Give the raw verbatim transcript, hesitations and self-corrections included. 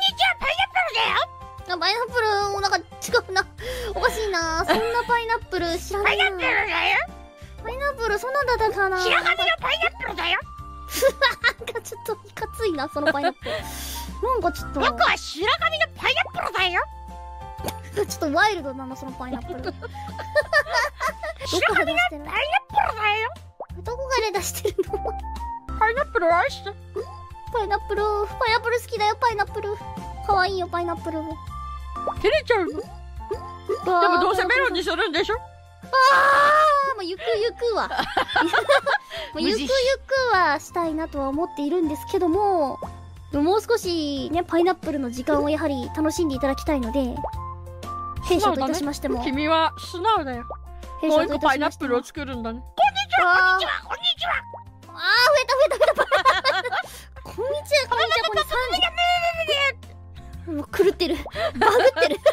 パイナップルだよ。 あ、パイナップル、なんか違うな。おかしいな。そんなパイナップル知らないな。 パイナップルだよ。 パイナップル、そんなんだったかな。 白髪のパイナップルだよ。 なんかちょっといかついな、そのパイナップル。なんかちょっと。 僕は白髪のパイナップルだよ。 ちょっとワイルドなの、そのパイナップル。どこから出してるの？ パイナップルだよ。 どこから出してるの？ パイナップルを愛して。 パイナップル、パイナップル好きだよ、パイナップル。可愛いよ、パイナップル。 照れちゃうの？でもどうせメロンにするんでしょ？ ああ、もうゆくゆくは。もうゆくゆくはしたいなとは思っているんですけども、もう少しね、パイナップルの時間をやはり楽しんでいただきたいので、弊社といたしましても。 ね、君は素直だよ。もう一個パイナップルを作るんだね。こんにちは、こんにちは、こんにちは。 ああ、増えた増えた増えた。こんにちは、こんにちは、こんにちは。もう狂ってる。バグってる。